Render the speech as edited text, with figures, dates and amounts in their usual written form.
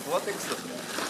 ゴアテックスだそれ。